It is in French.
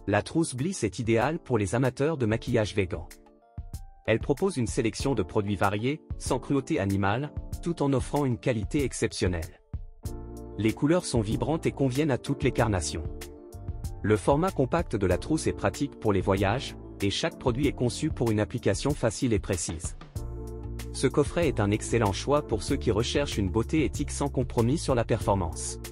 La trousse Bliss est idéale pour les amateurs de maquillage végan. Elle propose une sélection de produits variés, sans cruauté animale, tout en offrant une qualité exceptionnelle. Les couleurs sont vibrantes et conviennent à toutes les carnations. Le format compact de la trousse est pratique pour les voyages, et chaque produit est conçu pour une application facile et précise. Ce coffret est un excellent choix pour ceux qui recherchent une beauté éthique sans compromis sur la performance.